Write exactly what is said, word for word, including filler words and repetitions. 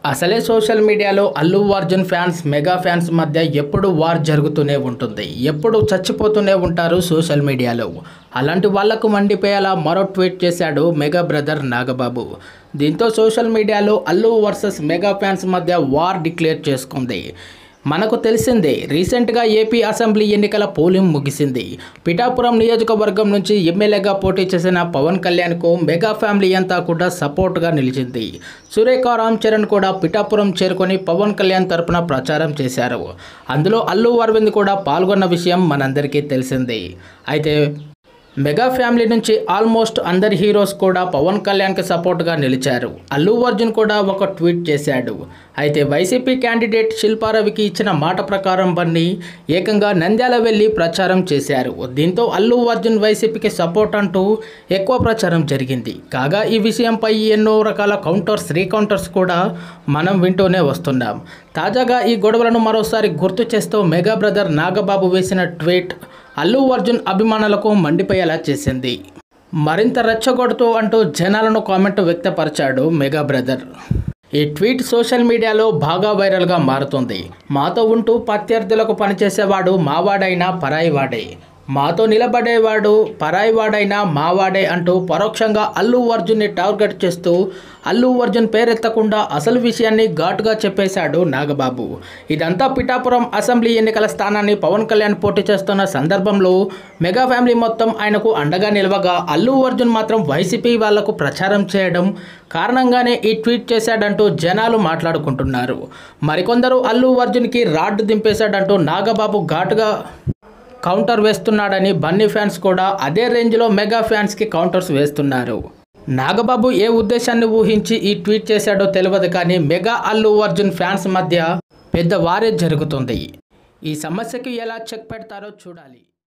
అసలే సోషల్ మీడియాలో Allu Arjun fans mega fans మధ్య ఎప్పుడు వార్ జరుగుతూనే ఉంటుంది. ఎప్పుడు చచ్చిపోతూనే ఉంటారు సోషల్ మీడియాలో. అలాంటి వాళ్లకు మండిపోయేలా మరో ట్వీట్ చేశాడు మెగా బ్రదర్ నాగబాబు. దీంతో సోషల్ మీడియాలో అల్లు వర్సెస్ మెగా ఫ్యాన్స్ మధ్య వార్ డిక్లేర్ చేసుకుంది. మనకు తెలిసిందే, రీసెంట్గా ఏపీ అసెంబ్లీ ఎన్నికల పోలింగ్ ముగిసింది. పిఠాపురం నియోజకవర్గం నుంచి ఎమ్మెల్యేగా పోటీ చేసిన పవన్ కళ్యాణ్కు మెగా ఫ్యామిలీ అంతా కూడా సపోర్ట్గా నిలిచింది. సురేఖ రామ్ చరణ్ కూడా పిఠాపురం చేరుకొని పవన్ కళ్యాణ్ తరపున ప్రచారం చేశారు. అందులో అల్లు అరవింద్ కూడా పాల్గొన్న విషయం మనందరికీ తెలిసిందే. అయితే మెగా ఫ్యామిలీ నుంచి ఆల్మోస్ట్ అందరి హీరోస్ కూడా పవన్ కళ్యాణ్కి సపోర్ట్గా నిలిచారు. అల్లు అర్జున్ కూడా ఒక ట్వీట్ చేశాడు. అయితే వైసీపీ క్యాండిడేట్ శిల్పారవికి ఇచ్చిన మాట ప్రకారం బన్నీ ఏకంగా నంద్యాల వెళ్ళి ప్రచారం చేశారు. దీంతో అల్లు అర్జున్ వైసీపీకి సపోర్ట్ అంటూ ఎక్కువ ప్రచారం జరిగింది. కాగా ఈ విషయంపై ఎన్నో రకాల కౌంటర్స్ రీకౌంటర్స్ కూడా మనం వింటూనే వస్తున్నాం. తాజాగా ఈ గొడవలను మరోసారి గుర్తు చేస్తూ మెగా బ్రదర్ నాగబాబు వేసిన ట్వీట్ అల్లు అర్జున్ అభిమానులకు మండిపోయేలా చేసింది. మరింత రెచ్చగొడుతూ అంటూ జనాలను కామెంట్ వ్యక్తపరిచాడు మెగా బ్రదర్. ఈ ట్వీట్ సోషల్ మీడియాలో బాగా వైరల్గా మారుతుంది. మాతో ఉంటూ ప్రత్యర్థులకు పనిచేసేవాడు మావాడైనా పరాయివాడే, మాతో నిలబడేవాడు పరాయివాడైనా మావాడే అంటూ పరోక్షంగా అల్లు అర్జున్ని టార్గెట్ చేస్తూ అల్లు అర్జున్ పేరెత్తకుండా అసలు విషయాన్ని ఘాటుగా చెప్పేశాడు నాగబాబు. ఇదంతా పిఠాపురం అసెంబ్లీ ఎన్నికల స్థానాన్ని పవన్ కళ్యాణ్ పోటీ చేస్తున్న సందర్భంలో మెగా ఫ్యామిలీ మొత్తం ఆయనకు అండగా నిలవగా అల్లు అర్జున్ మాత్రం వైసీపీ వాళ్లకు ప్రచారం చేయడం కారణంగానే ఈ ట్వీట్ చేశాడంటూ జనాలు మాట్లాడుకుంటున్నారు. మరికొందరు అల్లు అర్జున్కి రాడ్ దింపేశాడంటూ నాగబాబు ఘాటుగా కౌంటర్ వేస్తున్నాడని బన్నీ ఫ్యాన్స్ కూడా అదే రేంజ్లో మెగా ఫ్యాన్స్కి కౌంటర్స్ వేస్తున్నారు. నాగబాబు ఏ ఉద్దేశాన్ని ఊహించి ఈ ట్వీట్ చేశాడో తెలియదు, కానీ మెగా అల్లు అర్జున్ ఫ్యాన్స్ మధ్య పెద్ద వారే జరుగుతుంది. ఈ సమస్యకు ఎలా చెక్ పెడతారో చూడాలి.